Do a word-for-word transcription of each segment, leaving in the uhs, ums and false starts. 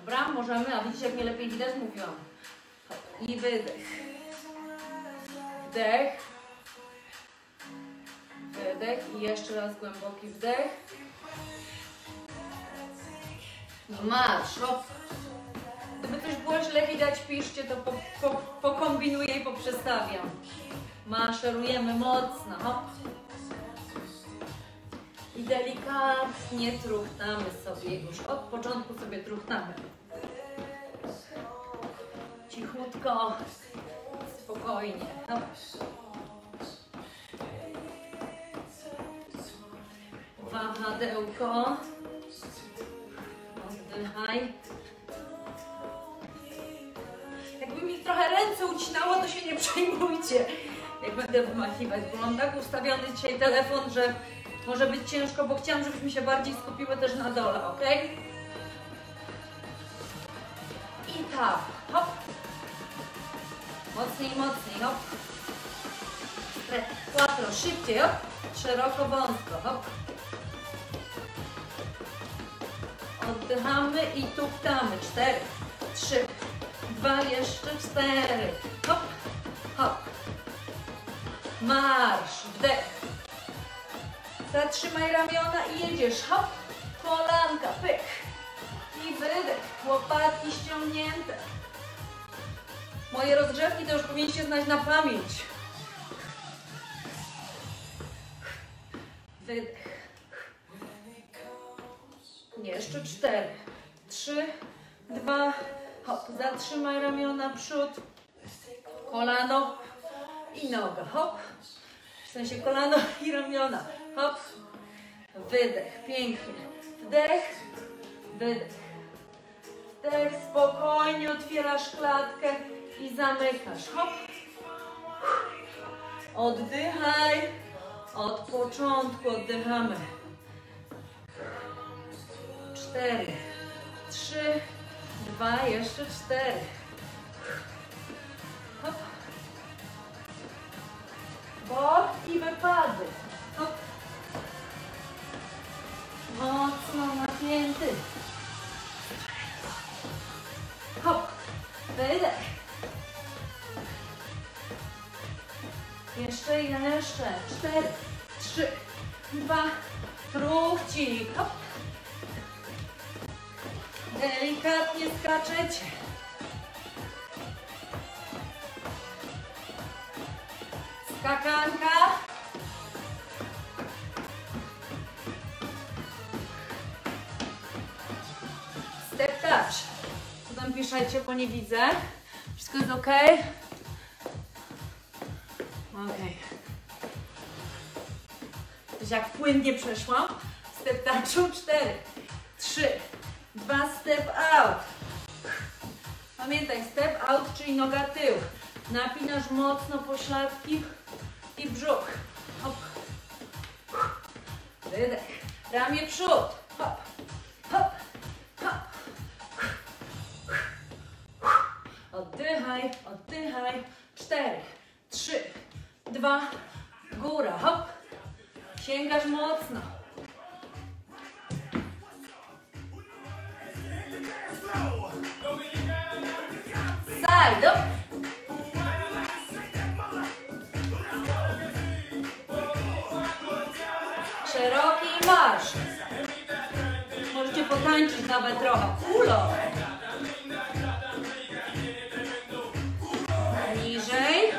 Dobra, możemy, a widzicie jak mnie lepiej widać? Mówiłam. I wydech. Wdech. Wydech i jeszcze raz głęboki wdech. I marsz, hop. Gdyby coś było źle widać, piszcie, to po, po, pokombinuję i poprzestawiam. Maszerujemy mocno, hop. I delikatnie truchtamy sobie, już od początku sobie truchtamy. Cichutko, spokojnie, hop. Wahadełko. Oddychaj. Jakby mi trochę ręce ucinało, to się nie przejmujcie, jak będę wymachiwać, bo mam tak ustawiony dzisiaj telefon, że może być ciężko, bo chciałam, żebyśmy się bardziej skupiły też na dole, ok? I tak, hop. Mocniej, mocniej, hop. Quattro, szybciej, hop. Szeroko, wąsko, hop. Oddychamy i tuktamy. Cztery, trzy, dwa, jeszcze cztery. Hop, hop. Marsz, wdech. Zatrzymaj ramiona i jedziesz. Hop, kolanka, pyk. I wydech. Łopatki ściągnięte. Moje rozgrzewki to już powinniście znać na pamięć. Wydech. Jeszcze cztery, trzy, dwa, hop, zatrzymaj ramiona, przód, kolano i noga, hop, w sensie kolano i ramiona, hop, wydech, pięknie, wdech, wydech, wdech, spokojnie otwierasz klatkę i zamykasz, hop, oddychaj, od początku oddychamy. Cztery, trzy, dwa, jeszcze cztery. Hop. Bok i wypady. Hop. Mocno napięty. Hop. Wydech. Jeszcze, jeszcze. Cztery, trzy, dwa, truchcik. Hop. Delikatnie skaczecie. Skakanka. Step touch. Co tam piszecie, bo nie widzę. Wszystko jest ok? Ok. Wiecie, jak płynnie przeszłam. Step touchu. Cztery, trzy, dwa, step out. Pamiętaj, step out, czyli noga tył. Napinasz mocno pośladki i brzuch. Hop. Wydech. Ramię przód. Hop. Hop. Hop. Oddychaj, oddychaj. Cztery, trzy, dwa, góra. Hop. Sięgasz mocno. Side up. Szeroki marsz. Możecie potańczyć nawet trochę. Ulo. Niżej.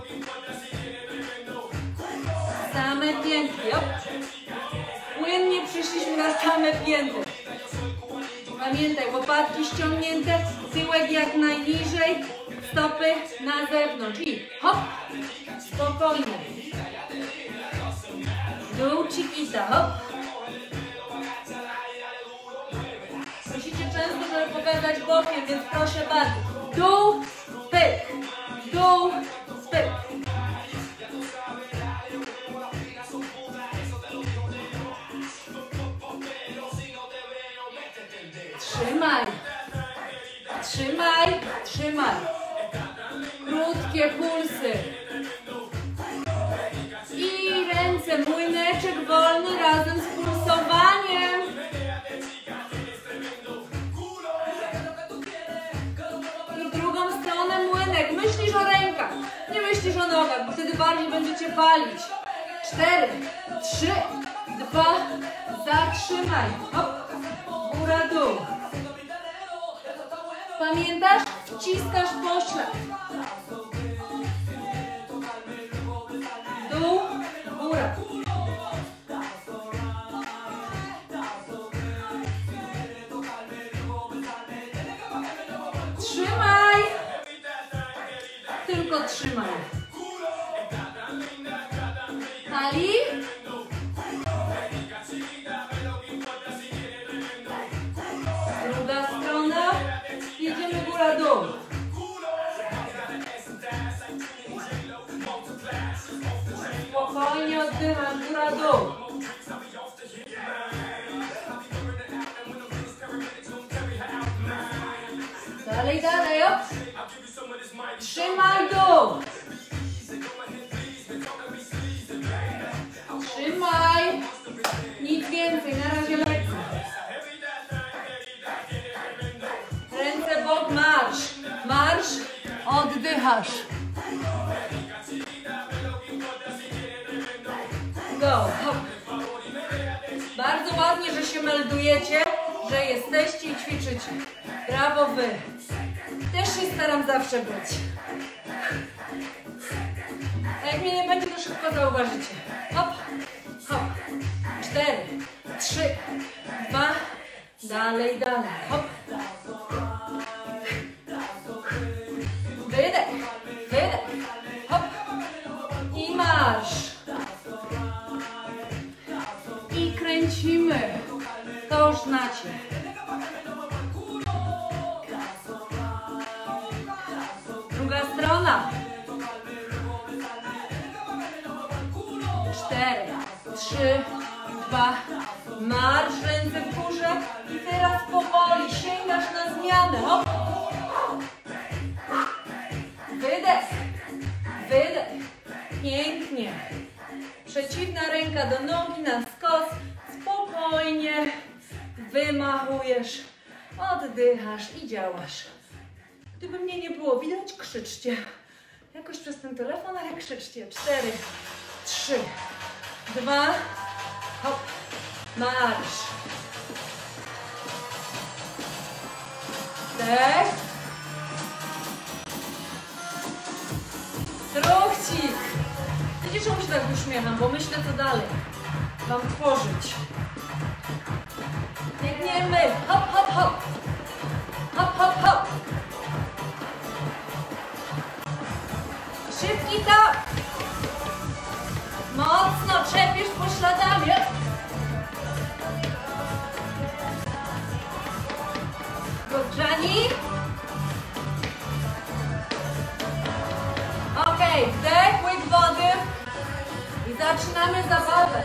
Same pięty. Hop. Płynnie przyszliśmy na same pięty. Pamiętaj, łopatki ściągnięte, tyłek jak najniżej, stopy na zewnątrz i hop, spokojnie. Dół, chiquita, hop. Musicie często, żeby pokazać bokiem, więc proszę bardzo. Dół, pyk, dół, pyk. Trzymaj, trzymaj, trzymaj. Krótkie pulsy. I ręce, młyneczek wolny razem z pulsowaniem. nogach, bo wtedy bardziej będziecie palić. cztery, trzy, dwa, zatrzymaj. Hop, góra, dół. Pamiętasz? Wciskasz poślad. Dół, góra. Trzymaj. Tylko trzymaj. Pali. Druga strona. Jedziemy góra, dół. Spokojnie oddychasz, góra, dół. Dalej, dalej, op. Trzymaj dół. Trzymaj. Nic więcej, na razie lekko. Ręce bok, marsz. Marsz, oddychasz. Go, hop. Bardzo ładnie, że się meldujecie, że jesteście i ćwiczycie. Brawo wy. Też się staram zawsze być. A jak mnie nie będzie, to szybko zauważycie. Hop, hop. Cztery, trzy, dwa, dalej, dalej. Hop. Wydech, wydech. Hop. I marsz. I kręcimy. To już znacie. Druga strona. Cztery, trzy, dwa, marsz, ręce w górze i teraz powoli sięgasz na zmianę. Hop. Wydech, wydech. Pięknie. Przeciwna ręka do nogi na skos. Spokojnie wymachujesz, oddychasz i działasz. Gdyby mnie nie było widać, krzyczcie. Jakoś przez ten telefon, ale krzyczcie. Cztery, trzy, dwa, hop, marsz. Dech. Truchcik. Widzicie, czemu się tak uśmiecham, bo myślę, co dalej wam tworzyć. Biegniemy. Hop, hop, hop. Hop, hop, hop. Szybki tap. Mocno czepiesz pośladami. Rozgrzani. Ok, wdech, łyk wody. I zaczynamy zabawę.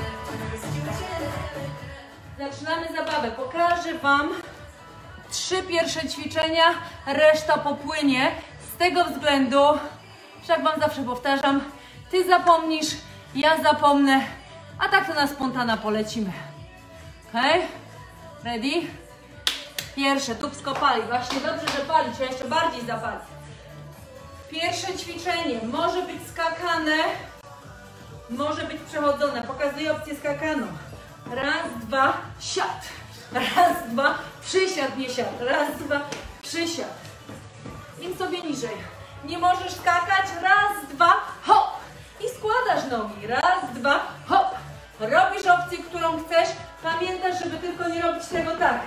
Zaczynamy zabawę. Pokażę wam trzy pierwsze ćwiczenia, reszta popłynie. Z tego względu, że jak wam zawsze powtarzam, ty zapomnisz, ja zapomnę, a tak to na spontana polecimy. Ok? Ready? Pierwsze, tubsko pali. Właśnie dobrze, że pali, trzeba jeszcze bardziej zapalić. Pierwsze ćwiczenie może być skakane, może być przechodzone. Pokazuję opcję skakaną. Raz, dwa, siad. Raz, dwa, przysiad, nie siad. Raz, dwa, przysiad. Im sobie niżej. Nie możesz skakać. Raz, dwa, hop. I składasz nogi. Raz, dwa, hop. Robisz opcję, którą chcesz. Pamiętasz, żeby tylko nie robić tego tak.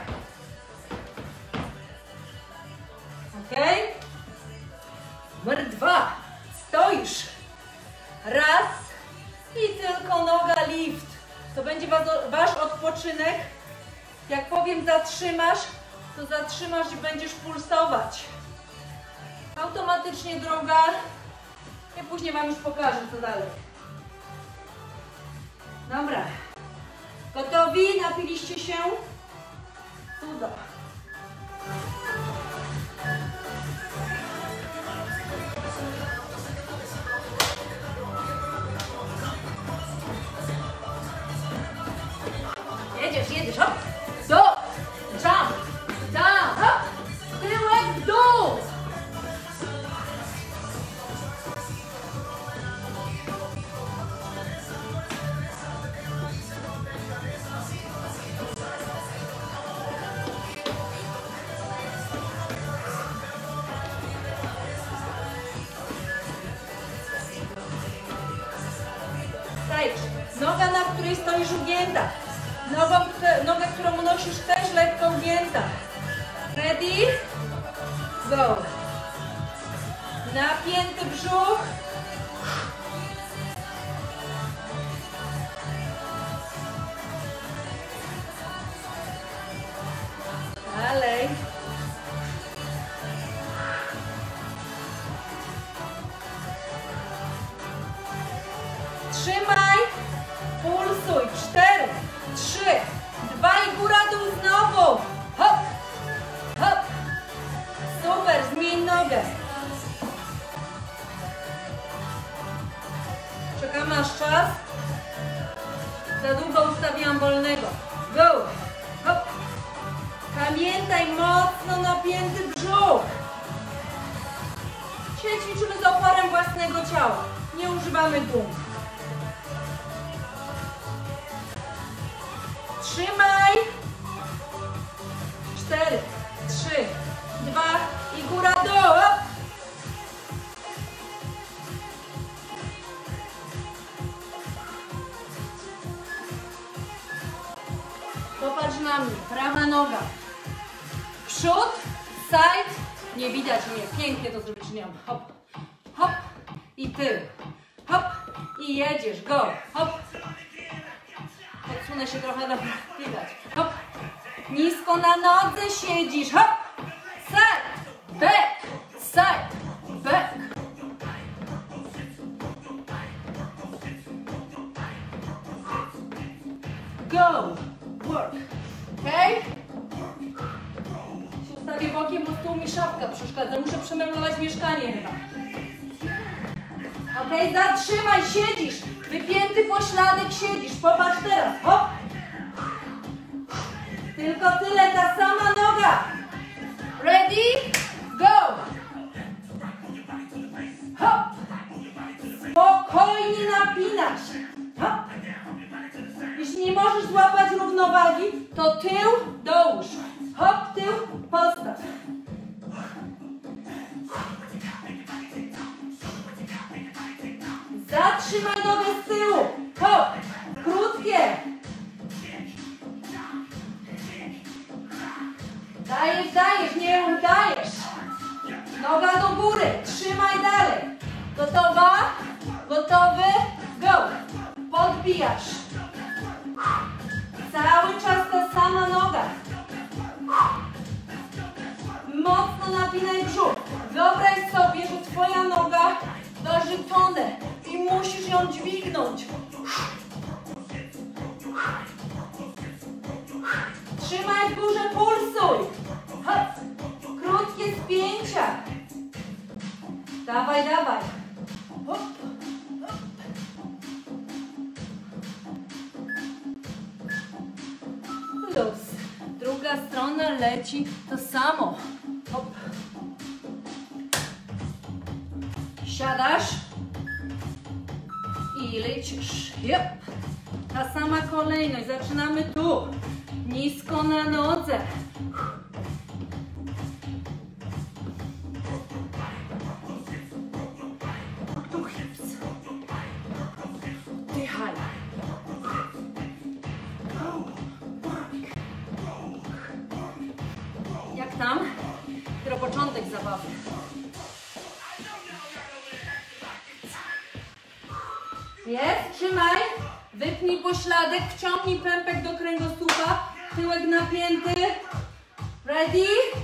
Ok? Numer dwa. Stoisz. Raz. I tylko noga lift. To będzie wasz odpoczynek. Jak powiem zatrzymasz, to zatrzymasz i będziesz pulsować. Automatycznie droga. I później wam już pokażę, co dalej. Dobra. Gotowi? Napiliście się? Cudo. Jedziesz, jedziesz, hop, do, jump, down, hop, tyłek w dół. stoisz ugięta. Nogą, nogę, którą unosisz, też lekko ugięta. Ready? Go. Napięty brzuch. Dalej. Trzymaj. Pulsuj. Cztery, trzy, dwa i góra dół znowu. Hop, hop. Super, zmień nogę. Czekam aż czas. Za długo ustawiłam wolnego. Go. Hop. Pamiętaj, mocno napięty brzuch. Dzisiaj ćwiczymy z oporem własnego ciała. Nie używamy gum. Trzymaj. Cztery, trzy, dwa i góra dół. Popatrz na mnie. Prawa noga. Przód, side. Nie widać mnie. Pięknie to zrobić. Hop, hop i tył. Hop i jedziesz. Go. Hop. Odsunę się trochę, dobra, widać. Hop. Nisko na nodze siedzisz. Hop. Side, back, side, back. Go. Work. Okay? Się ustawię bokiem, bo stół mi szafka przeszkadza. Muszę przemeblować mieszkanie chyba. Ok, zatrzymaj, siedzisz. Wypięty pośladek siedzisz. Popatrz teraz. Hop. Tylko tyle, ta sama noga. Ready? Go. Hop. Spokojnie napinasz. Hop. Jeśli nie możesz złapać równowagi, to tył dołóż. Hop, tył, postaw. Zatrzymaj nogę z tyłu. Hop, krótkie. Dajesz, dajesz, nie udajesz. Noga do góry, trzymaj dalej. Gotowa? Gotowy? Go. Podbijasz. Cały czas ta sama noga. Mocno napinaj brzuch. Wyobraź sobie, że twoja noga waży tonę i musisz ją dźwignąć. Trzymaj w górze, pulsuj. Hop. Krótkie spięcia. Dawaj, dawaj. Hop. Luz. Druga strona leci to samo. Hop. Siadasz i lecisz. Yep. Ta sama kolejność. Zaczynamy tu. Nisko na nodze. Tu hips. Dychaj. Jak tam? Dopiero początek zabawy. Jest, trzymaj. Wypnij pośladek, wciągnij pępek do kręgosłupa. Tyłek napięty. Ready?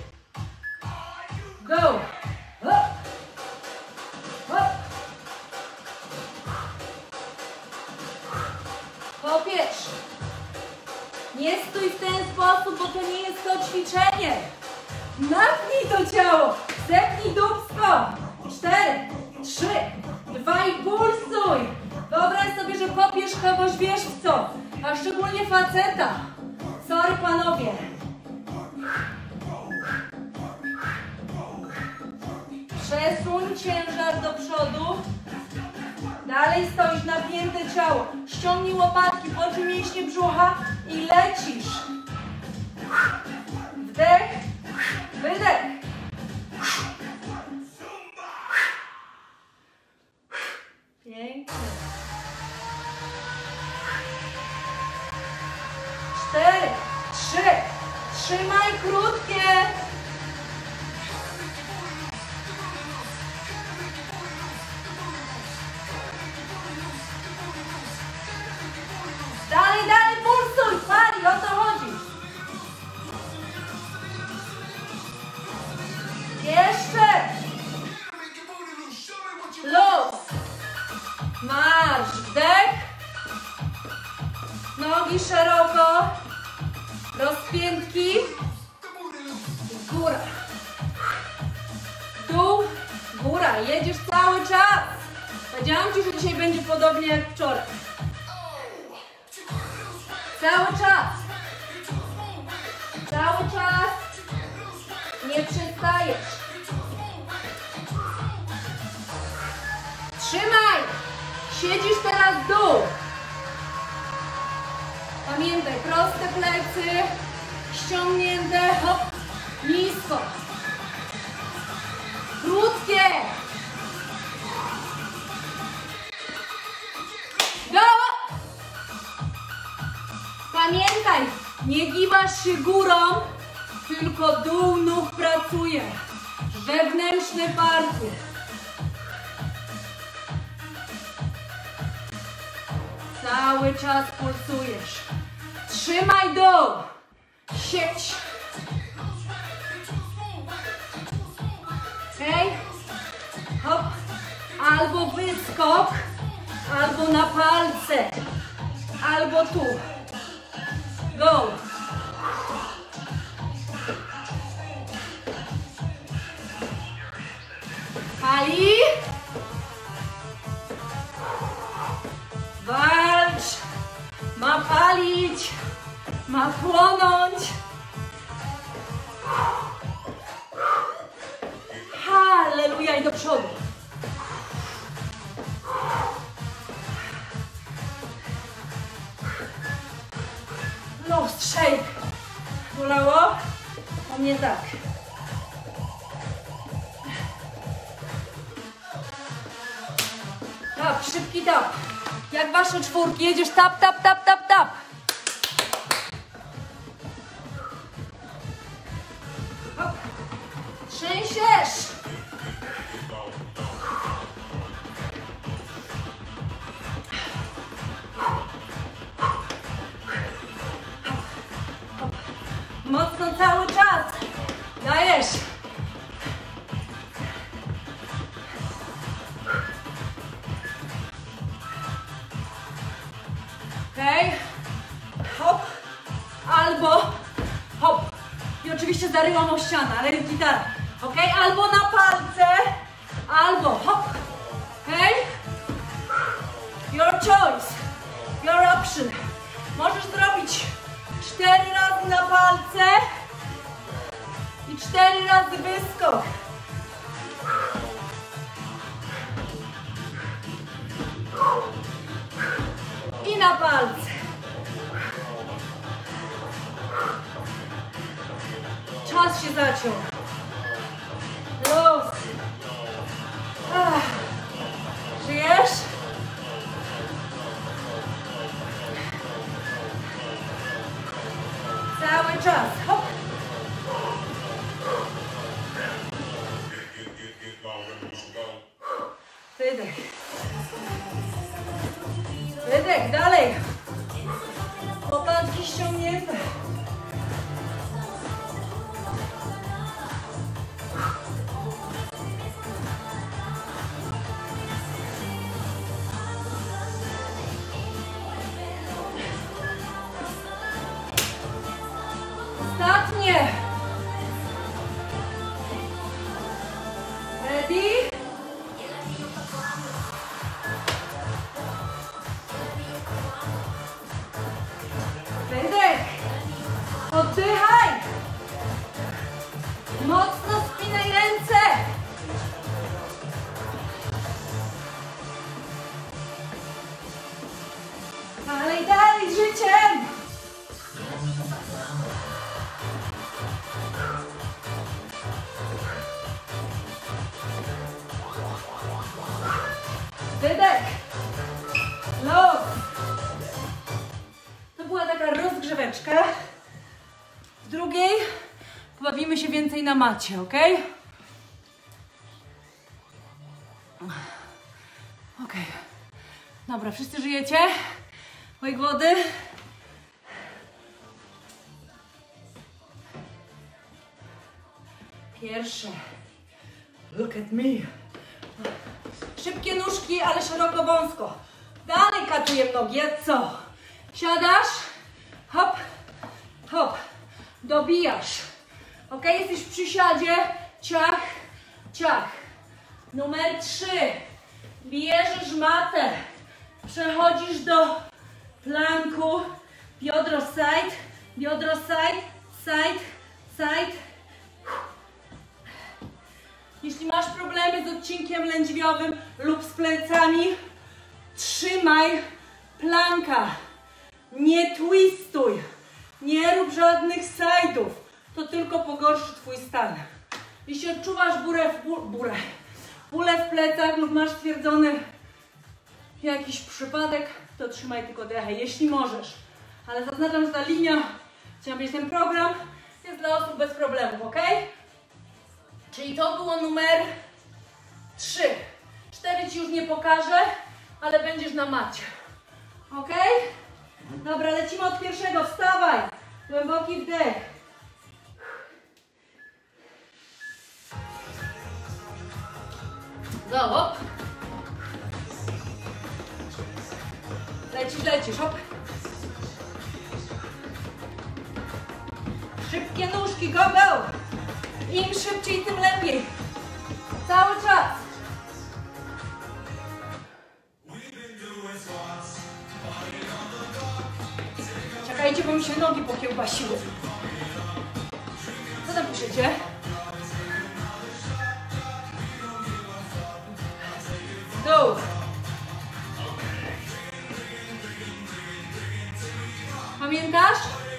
Go. Hop. Hop. Popiesz. Nie stój w ten sposób, bo to nie jest to ćwiczenie. Napnij to ciało. Zepnij dupsko. Cztery, trzy, dwa i pulsuj. Wyobraź sobie, że popiesz kogoś, wiesz w co, a szczególnie faceta. Sorry panowie. Przesuń ciężar do przodu. Dalej stoisz, napięte ciało. Ściągnij łopatki, poczuj mięśnie brzucha i lecisz. Wdech, wydech. Pięknie. Trzymaj, krótkie. Dalej, dalej, pulsuj, pali, o to chodzi. Jeszcze. Luz. Marsz, wdech. Nogi szeroko. Rozpiętki. Góra. Dół, góra. Jedziesz cały czas. Powiedziałam Ci, że dzisiaj będzie podobnie jak wczoraj. Cały czas. Cały czas. Nie przestajesz. Trzymaj. Siedzisz teraz w dół. Pamiętaj, proste plecy. Ściągnięte. Hop. Nisko. Krótkie. Go! Pamiętaj, nie gibasz się górą, tylko dół nóg pracuje. Wewnętrzne partie. Cały czas pulsujesz. Trzymaj dół. Siedź. Okej? Hop. Albo wyskok, albo na palce, albo tu. Go. Pali. Walcz. Ma palić. Ma płonąć. Halleluja i do przodu. Lost shake. Bolało? O mnie tak. Tap, szybki tap. Jak wasze czwórki, jedziesz tap, tap, tap, tap, tap. Hop. Trzęsiesz. Mocno cały czas. Dajesz. Okej. Hop. Albo hop. I oczywiście zaryłam o ścianę, ale gitara. Okej. Albo na palce. Albo hop. Okej. Your choice. Your option. Możesz zrobić cztery razy na palce i cztery razy wyskok. I na palce. Czas się zaciął. Luz. Ach. Żyjesz? Cały czas. Hop. Wydech. Wydech, dalej. Popadki ściągnięte. Ostatnie. Ready? Wydech. Oddychaj. Mocno spinaj ręce. Dalej, dalej, z życiem. Wydech. Luz. To była taka rozgrzeweczka. W drugiej Pobawimy się więcej na macie, ok? Ok. Dobra, wszyscy żyjecie? Łyk wody. Pierwsze. Look at me. Szybkie nóżki, ale szeroko, wąsko. Dalej katuję nogi. Co? Siadasz. Hop. Hop. Dobijasz. Ok? Jesteś w przysiadzie. Ciach. Ciach. Numer trzy. Bierzesz matę. Przechodzisz do planku. Biodro side. Biodro side. Side. Side. Jeśli masz problemy z odcinkiem lędźwiowym lub z plecami, trzymaj planka. Nie twistuj. Nie rób żadnych side'ów. To tylko pogorszy twój stan. Jeśli odczuwasz burę w, ból, burę, bólę w plecach lub masz stwierdzony jakiś przypadek, to trzymaj tylko dechę, jeśli możesz. Ale zaznaczam, że ta linia, chciałam mieć ten program, jest dla osób bez problemów, ok? Czyli to było numer trzy. cztery ci już nie pokażę, ale będziesz na macie. Ok? Dobra, lecimy od pierwszego. Wstawaj. Głęboki wdech. Go, hop. Lecisz, lecisz, hop. Szybkie nóżki, go, go. Im szybciej, tym lepiej. Cały czas. Czekajcie, bo mi się nogi pokiełbasiły. Co tam piszecie? Go. Pamiętasz?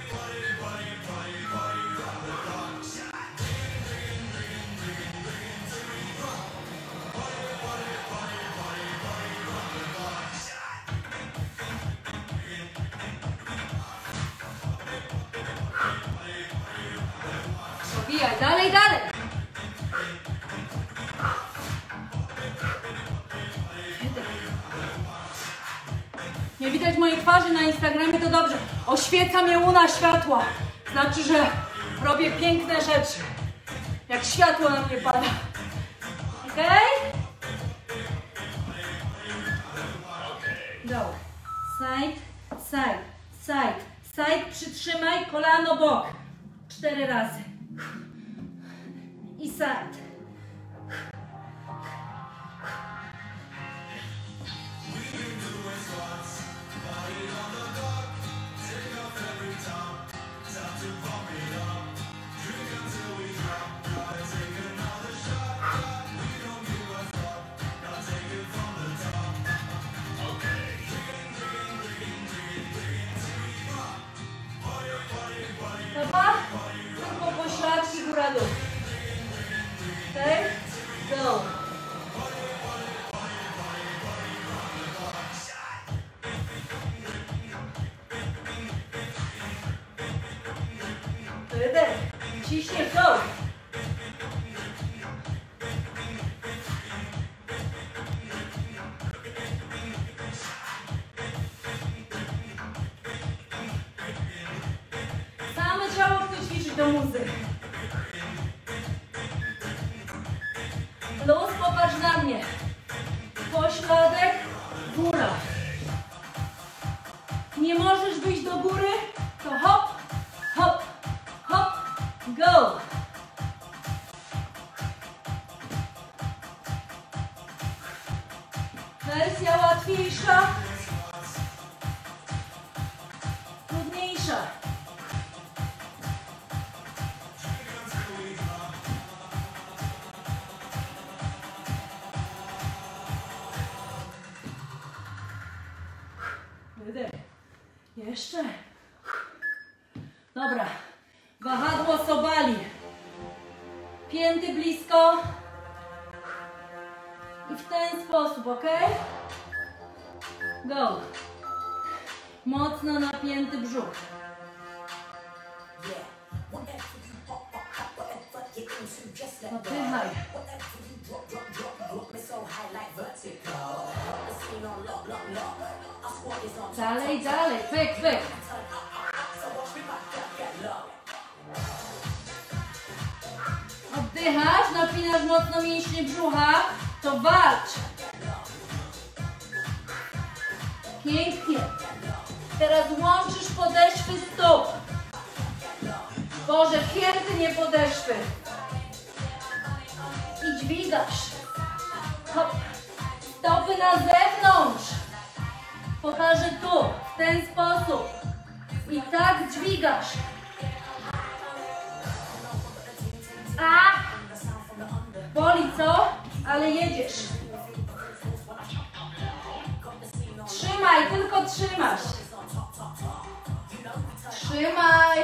Pobijaj, dalej, dalej. Nie widać mojej twarzy na Instagramie, to dobrze. Oświeca mnie łuna światła. Znaczy, że robię piękne rzeczy. Jak światło na mnie pada. Ok? Go. Side, side, side, side. Przytrzymaj kolano bok. Cztery razy. I side. Dobra? Tylko pośladki góra dół. Okay? Go. Wydech. Ciśniesz, go. Same ciało chcę ćwiczyć do muzy. Luz, popatrz na mnie. Pośladek, góra. Nie możesz wyjść do góry, to hop, hop, hop, go. Wersja łatwiejsza, trudniejsza. Wydech. Jeszcze. Dobra. Wahadło Sobali. Pięty blisko. I w ten sposób, ok? Go. Mocno napięty brzuch. Oddychaj. Dalej, dalej, pyk, pyk. Oddychasz, napinasz mocno mięśnie brzucha, to walcz. Pięknie. Teraz łączysz podeszwy stóp. Boże, pięty, nie podeszwy. I dźwigasz. Hop. Stopy na zewnątrz. Pokażę tu, w ten sposób. I tak dźwigasz. A! Boli, co? Ale jedziesz. Trzymaj, tylko trzymasz. Trzymaj.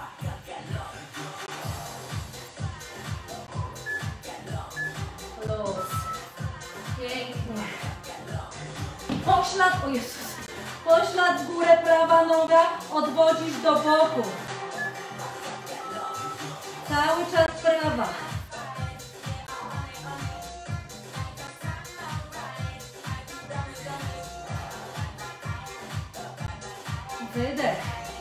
Luz. Pięknie. Poślad, o Jezus. Poślad w górę, prawa noga, odwodzisz do boku. Cały czas prawa. Wydech.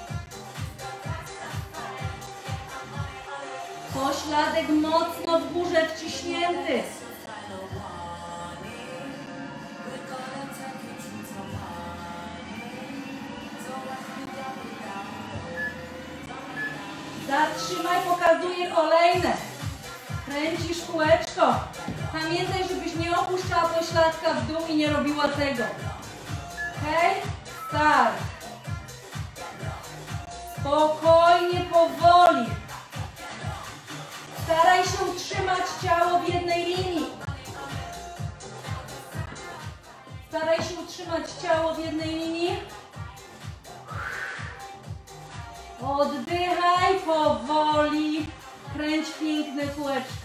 Pośladek mocno w górze wciśnięty. Zatrzymaj, pokazuję kolejne. Kręcisz kółeczko. Pamiętaj, żebyś nie opuszczała pośladka w dół i nie robiła tego. Okej? Start. Spokojnie, powoli. Staraj się utrzymać ciało w jednej linii. Staraj się utrzymać ciało w jednej linii. Oddychaj powoli. Kręć piękne kółeczka.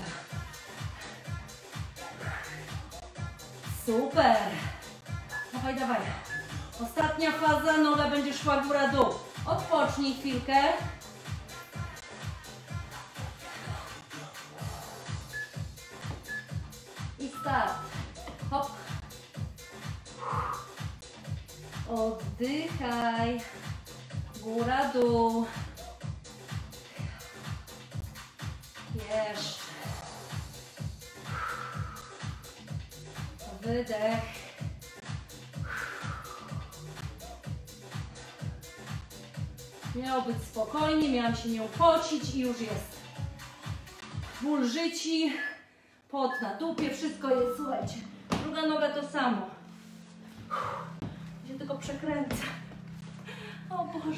Super. Dawaj, dawaj. Ostatnia faza, noga będzie szła góra-dół. Odpocznij chwilkę. I start. Hop. Oddychaj. Góra-dół. Jeszcze. Wydech. Miało być spokojnie, miałam się nią pocić i już jest. Ból życi, pot na dupie, wszystko jest, słuchajcie. Druga noga to samo. Się tylko przekręca. O Boże.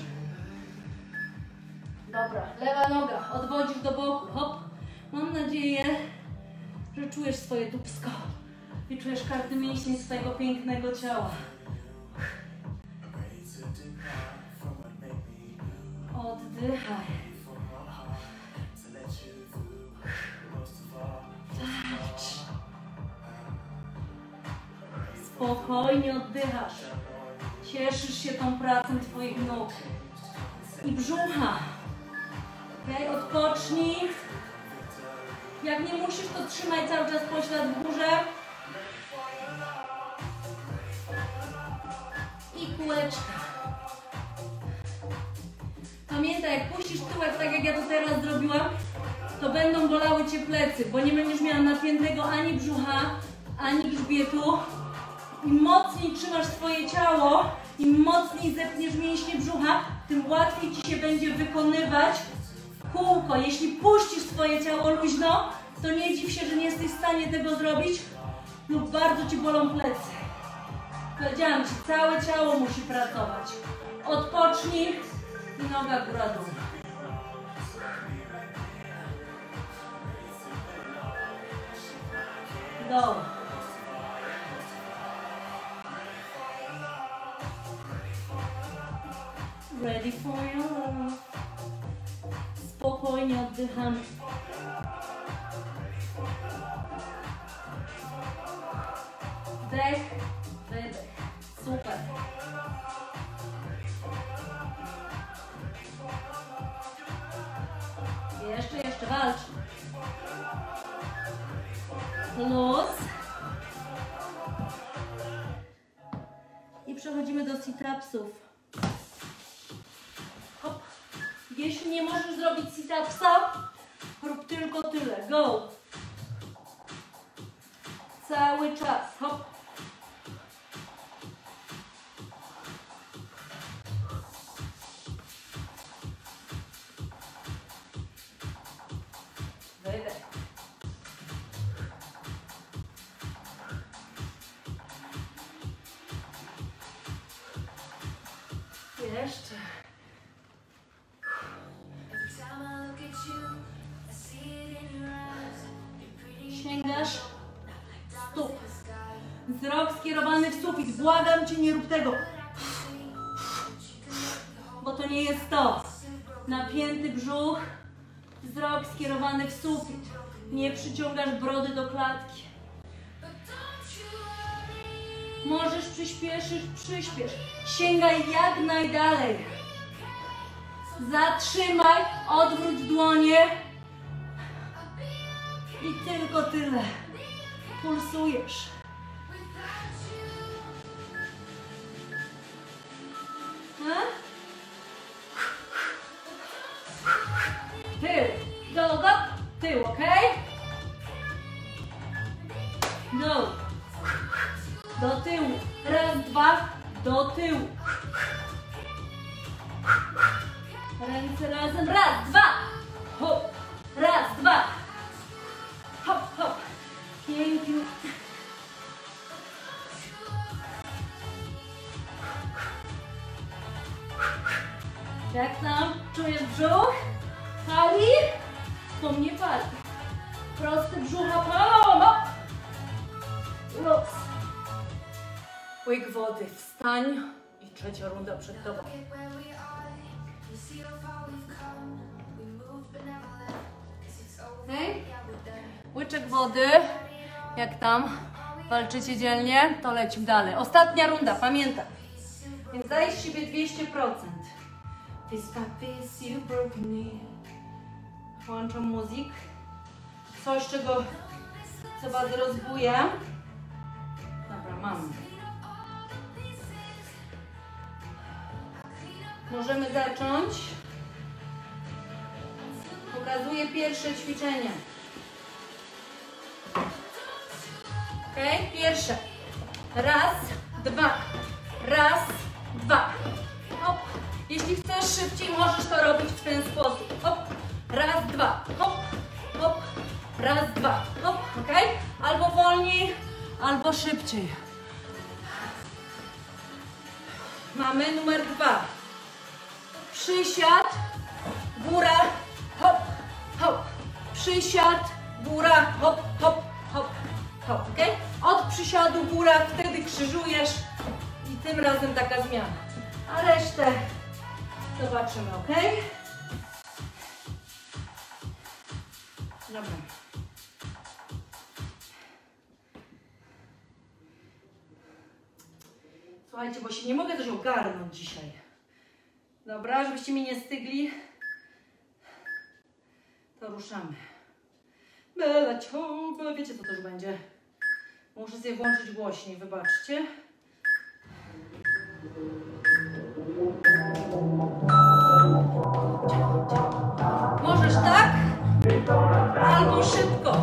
Dobra, lewa noga, odwodzisz do boku, hop. Mam nadzieję, że czujesz swoje dupsko i czujesz każdy mięsień swojego pięknego ciała. Oddychaj. Patrz. Spokojnie oddychasz. Cieszysz się tą pracą twoich nóg i brzucha. Okay? Odpocznij. Jak nie musisz, to trzymaj cały czas poślad w górze. I kółeczka. Pamiętaj, jak puścisz tyłek tak jak ja to teraz zrobiłam, to będą bolały cię plecy, bo nie będziesz miała napiętego ani brzucha, ani grzbietu. Im mocniej trzymasz swoje ciało, im mocniej zepniesz mięśnie brzucha, tym łatwiej ci się będzie wykonywać kółko. Jeśli puścisz swoje ciało luźno, to nie dziw się, że nie jesteś w stanie tego zrobić lub bardzo ci bolą plecy. Powiedziałam ci, całe ciało musi pracować. Odpocznij i noga góra-dół. Do. Ready for your love. Spokojnie oddychamy. Wdech, wydech. Super. Jeszcze, jeszcze walcz. Luz. I przechodzimy do sit-upsów. Hop. Jeśli nie możesz zrobić sit-upsa, rób tylko tyle. Go. Cały czas. Hop. Wydech. Jeszcze. Sięgasz stóp. Wzrok skierowany w sufit. Błagam Cię, nie rób tego. Bo to nie jest to. Napięty brzuch. Wzrok skierowany w sufit. Nie przyciągasz brody do klatki. Możesz przyspieszyć, przyspiesz. Sięgaj jak najdalej. Zatrzymaj, odwróć dłonie. I tylko tyle. Pulsujesz. Ha? Tył. Go, go. Tył, ok? Go. Do tyłu. Raz, dwa. Do tyłu. Ręce razem. Raz, dwa. Hop. Raz, dwa. Hop, hop. Pięknie. Jak tam? Czujesz brzuch? Pali? To mnie pali. Prosty brzucha palą. Hop. Luz. Łyk wody. Wstań. I trzecia runda przed tobą. Okay. Łyczek wody. Jak tam? Walczycie dzielnie? To lecimy dalej. Ostatnia runda, pamiętaj. Więc daj z siebie dwieście procent. Włączam muzyk. Coś, czego co was rozbuje. Dobra, mam. Możemy zacząć. Pokazuję pierwsze ćwiczenie. Ok? Pierwsze. Raz, dwa. Raz, dwa. Hop. Jeśli chcesz szybciej, możesz to robić w ten sposób. Hop. Raz, dwa. Hop. Hop. Raz, dwa. Hop. Ok? Albo wolniej, albo szybciej. Mamy numer dwa. Przysiad, góra, hop, hop. Przysiad, góra, hop, hop, hop, hop. Okay? Od przysiadu góra, wtedy krzyżujesz i tym razem taka zmiana. A resztę zobaczymy, ok? Dobra. Słuchajcie, bo się nie mogę też ogarnąć dzisiaj. Dobra, żebyście mi nie stygli, to ruszamy. Bela ciągle, wiecie co to już będzie. Muszę sobie włączyć głośniej, wybaczcie. Możesz tak, albo szybko.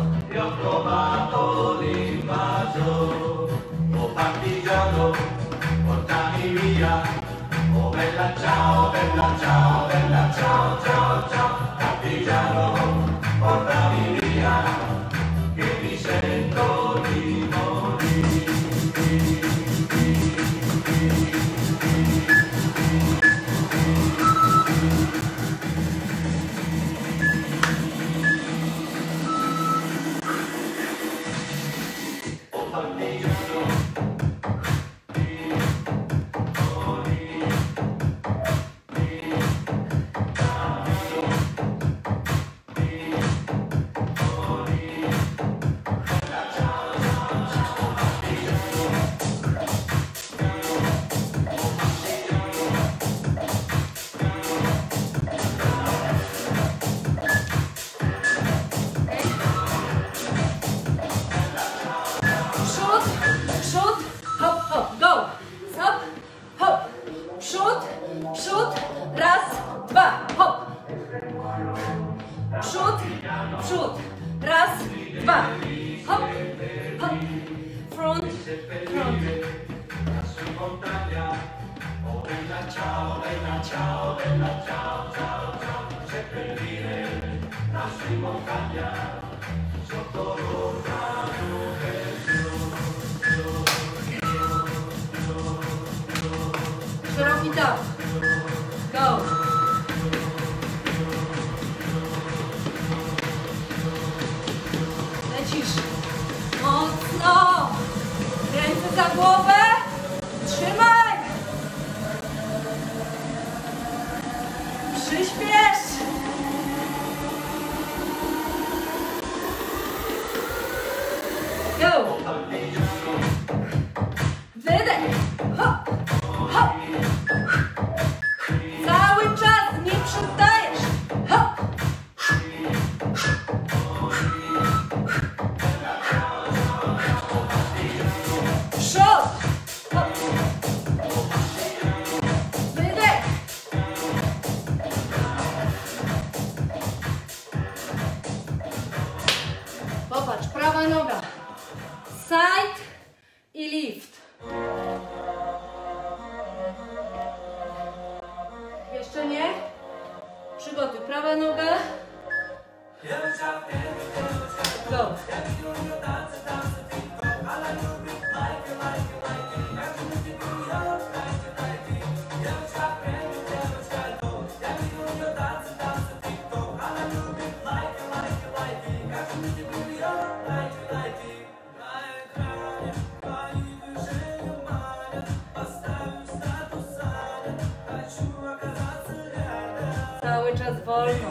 Oh bella ciao, bella ciao, bella ciao, ciao, ciao, partigiano, portami via, che mi sento di morire. Oh partigiano. Raz, dwa. Hop, hop. Front, front. Oh bella ciao, bella ciao, bella ciao, ciao, ciao, seppellire lassù in montagna, sotto l'ombra Szeroki top. Go. Lecisz. Mocno. Ręce za głowę. Trzymaj. Przyspiesz. Go. Wydech. Hop. Hop. Cały czas nie przydajesz. Hop. Przód. Hop. Wydech. Popatrz, prawa noga. Side i lift. Jeszcze nie? Przygotuj prawa noga. Go. Cały czas wolno.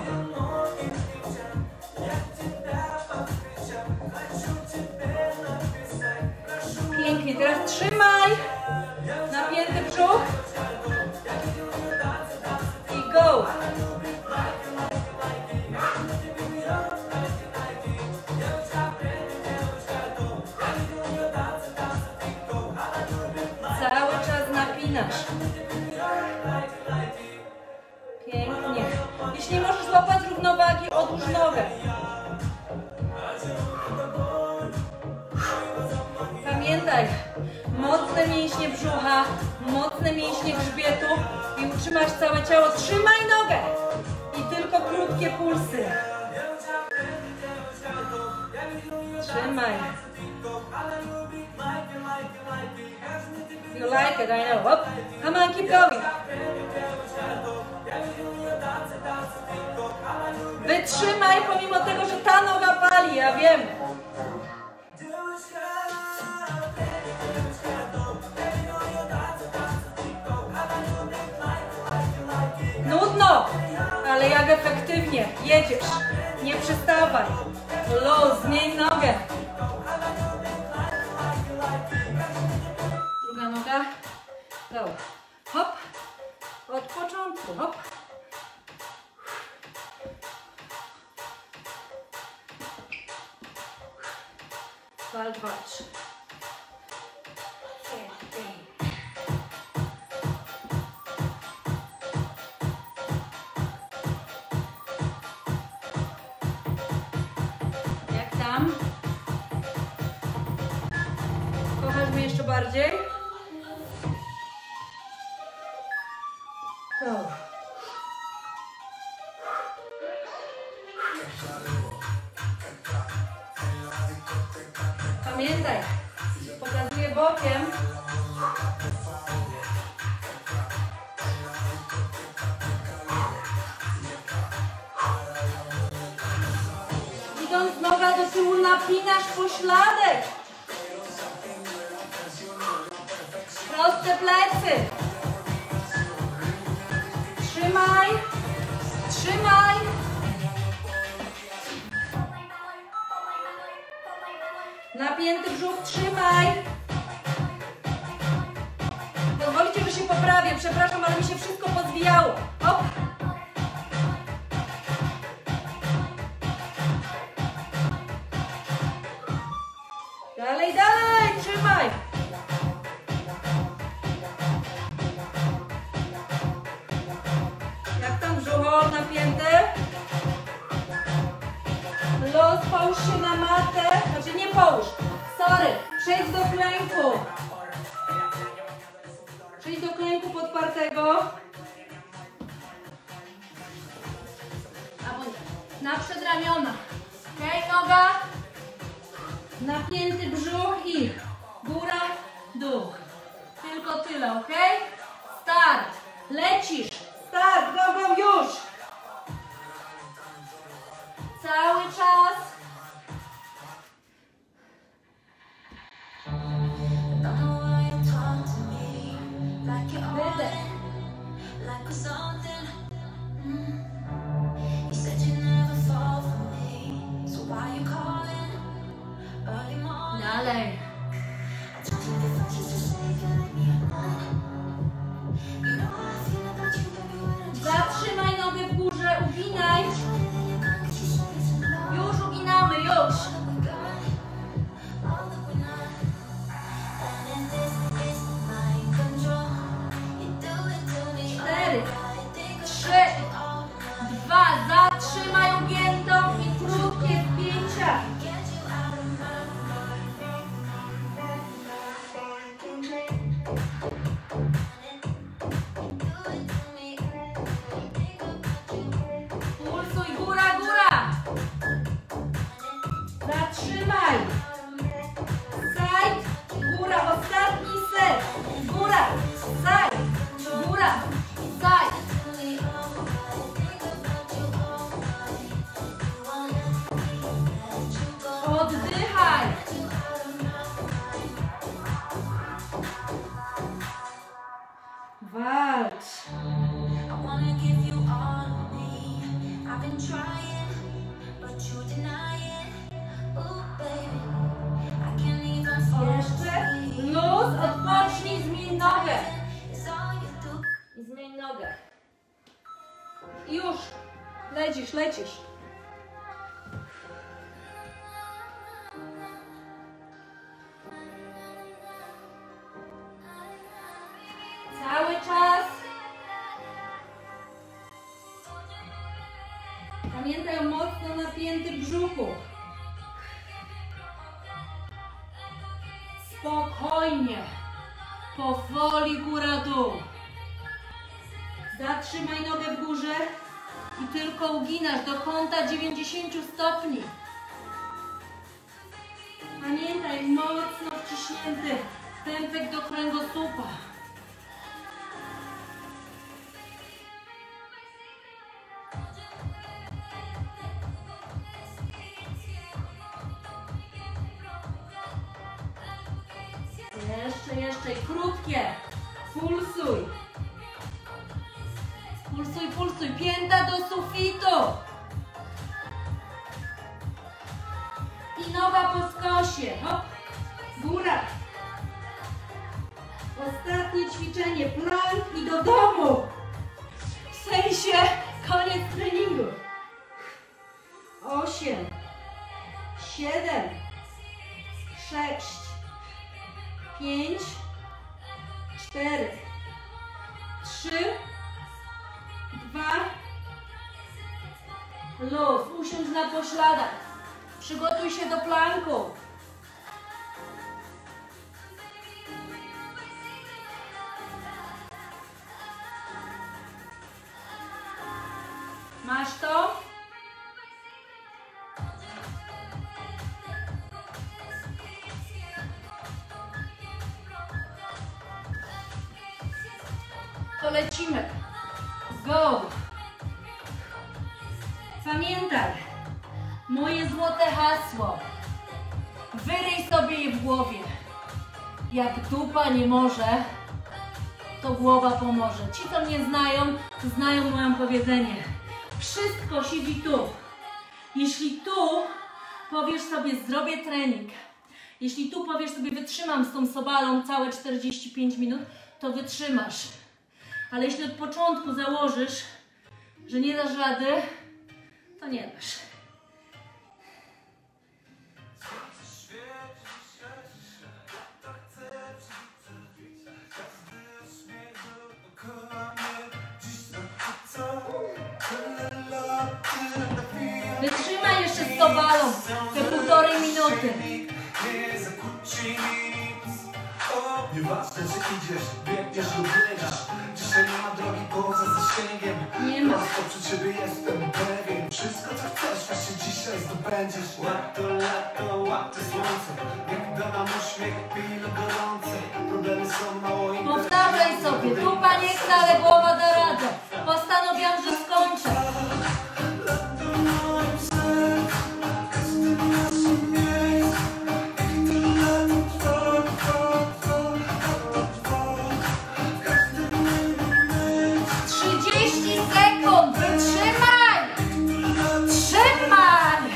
Pięknie, teraz trzymaj. Napięty brzuch. I go. Cały czas napinasz. Pięknie. Jeśli nie możesz złapać równowagi, odłóż nogę. Pamiętaj, mocne mięśnie brzucha, mocne mięśnie grzbietu i utrzymasz całe ciało. Trzymaj nogę i tylko krótkie pulsy. Trzymaj. You like it, I know. Hop. Come on, keep going. Wytrzymaj pomimo tego, że ta noga pali, ja wiem. Nudno, ale jak efektywnie. Jedziesz. Nie przystawaj. Luz, zmień nogę. Druga noga. Go. Hop. Od początku. Hop. Walcz, walcz. Jak tam? Kochasz mnie jeszcze bardziej? To. Pamiętaj, pokazuję bokiem. Idąc noga do tyłu, napinasz pośladek. Proste plecy. Trzymaj. Trzymaj. Napięty brzuch, trzymaj. Pozwolicie, że się poprawię. Przepraszam, ale mi się wszystko pozwijało. Hop. Dalej, dalej, trzymaj. Jak tam brzucho napięte? Los. połóż się na matę. Znaczy nie połóż. Sorry. Przejdź do klęku. Przejdź do klęku podpartego. Albo nie. Na przedramiona. Okej, okay, noga. Napięty brzuch i góra, dół. Tylko tyle, ok? Start. Lecisz. Start. Go, go, już. Cały czas. Wydech. Dalej. Zatrzymaj nogę w górze, uginaj. Już uginamy, już. Cztery, trzy, dwa, zatrzymaj ugiętą i krótkie wpięcia. Pulsuj, góra, góra. Zatrzymaj. Side, góra, ostatni set. Góra, side, góra, side. Oddychaj. Walcz. Jeszcze luz, odpocznij, zmień nogę. I zmień nogę. I już. Lecisz, lecisz. Cały czas. Pamiętaj o mocno napiętym brzuchu. Spokojnie. Powoli góra-dół. Zatrzymaj nogę w górze i tylko uginasz do kąta dziewięćdziesięciu stopni. Pamiętaj, mocno wciśnięty pępek do kręgosłupa. Jeszcze, jeszcze i krótkie. Pulsuj. Pulsuj, pulsuj. Pięta do sufitu. I noga po skosie. Hop. Góra. Ostatnie ćwiczenie. Plank i do domu. W sensie koniec treningu. Osiem. Siedem. Sześć. Pięć, cztery, trzy, dwa, luz. Usiądź na pośladach. Przygotuj się do planku. Masz to? To lecimy. Go! Pamiętaj, moje złote hasło. Wyryj sobie je w głowie. Jak dupa nie może, to głowa pomoże. Ci, co mnie znają, znają moje powiedzenie. Wszystko siedzi tu. Jeśli tu powiesz sobie, zrobię trening, jeśli tu powiesz sobie, wytrzymam z tą sobalą całe czterdzieści pięć minut, to wytrzymasz. Ale jeśli od początku założysz, że nie dasz rady, to nie dasz. Wytrzymaj jeszcze z sobalą. te półtorej minuty. Nieważne, czy idziesz, biegniesz lub biegasz. Dzisiaj nie ma drogi poza zasięgiem. Nie ma. To przy ciebie jestem pewien. Wszystko co chcesz, właśnie dzisiaj zdobędziesz. Łap to lato, łap to słońce. Jak da nam uśmiech, pilo gorące. Problemy są mało i Powtarzaj sobie, dupa nie chce, ale głowa da radę. Postanowiłam, że skończę. trzydzieści sekund, wytrzymaj! Trzymaj!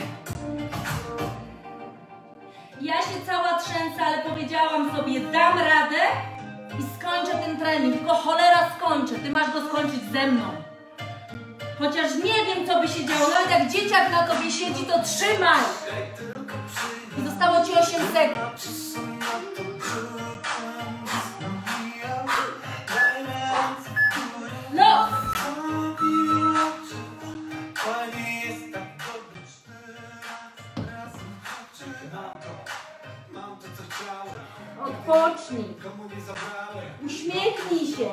Ja się cała trzęsę, ale powiedziałam sobie, dam radę i skończę ten trening. Tylko cholera skończę, ty masz go skończyć ze mną. Chociaż nie wiem, co by się działo, nawet jak dzieciak na tobie siedzi, to trzymaj! I zostało ci osiem sekund. No! Odpocznij. Uśmiechnij się.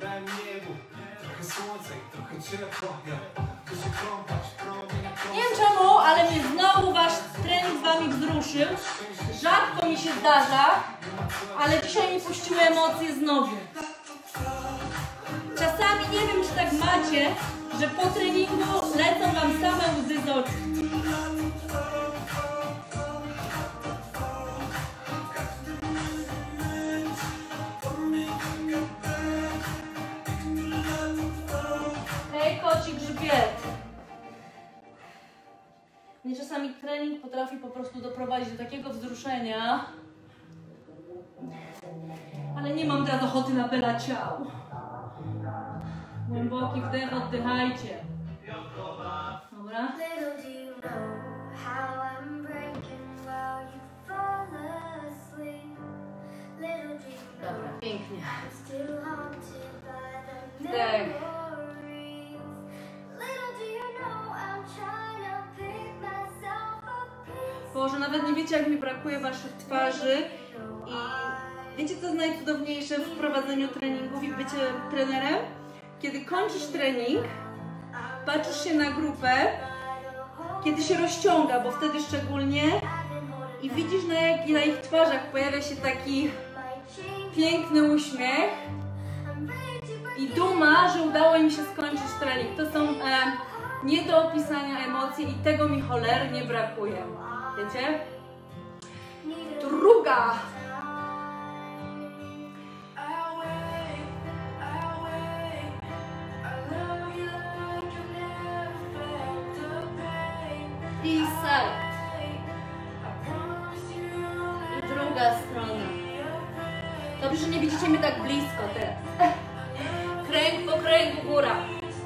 Nie wiem czemu, ale mnie znowu wasz trening z wami wzruszył. Rzadko mi się zdarza, ale dzisiaj mi puściły emocje znowu. Czasami nie wiem, czy tak macie, że po treningu lecą wam same łzy z oczu. Hej, koci grzbiet. Mnie czasami trening potrafi po prostu doprowadzić do takiego wzruszenia, ale nie mam teraz ochoty na bela ciał. Głęboki wdech, oddychajcie. Dobra? Dobra, pięknie. Wdech. Boże, nawet nie wiecie, jak mi brakuje waszych twarzy. I wiecie, co jest najcudowniejsze w prowadzeniu treningów i bycie trenerem? Kiedy kończysz trening, patrzysz się na grupę, kiedy się rozciąga, bo wtedy szczególnie, i widzisz, na, jak, na ich twarzach pojawia się taki piękny uśmiech i duma, że udało im się skończyć trening. To są e, nie do opisania emocje i tego mi cholernie brakuje. Wiecie? Druga. I side. I druga strona. Dobrze, że nie widzicie mnie tak blisko teraz. Kręg po kręgu, góra.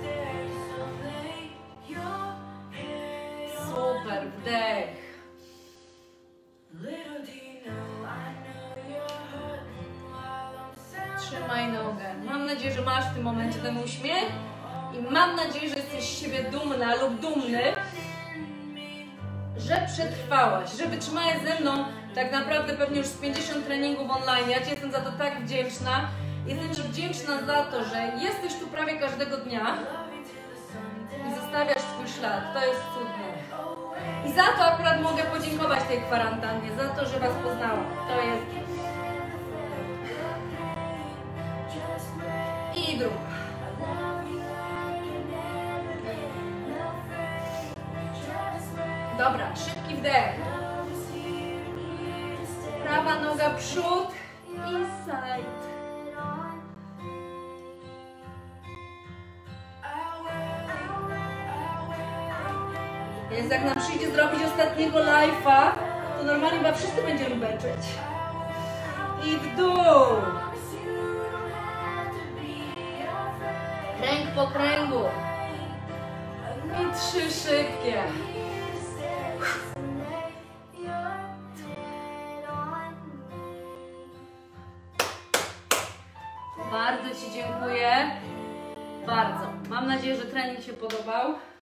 Super, wdech. Trzymaj nogę. Mam nadzieję, że masz w tym momencie ten uśmiech i mam nadzieję, że jesteś z siebie dumna lub dumny, że przetrwałaś, że wytrzymałaś ze mną tak naprawdę pewnie już z pięćdziesiąt treningów online. Ja Ci jestem za to tak wdzięczna. Jestem Ci wdzięczna za to, że jesteś tu prawie każdego dnia i zostawiasz swój ślad. To jest cudne. I za to akurat mogę podziękować tej kwarantannie, za to, że Was poznałam. To jest... I druga. Dobra, szybki wdech. Prawa noga przód i side. Więc jak nam przyjdzie zrobić ostatniego live'a, to normalnie chyba wszyscy będziemy beczeć. I w dół. Kręg po kręgu. I trzy szybkie. Bardzo Ci dziękuję. Bardzo. Mam nadzieję, że trening się podobał.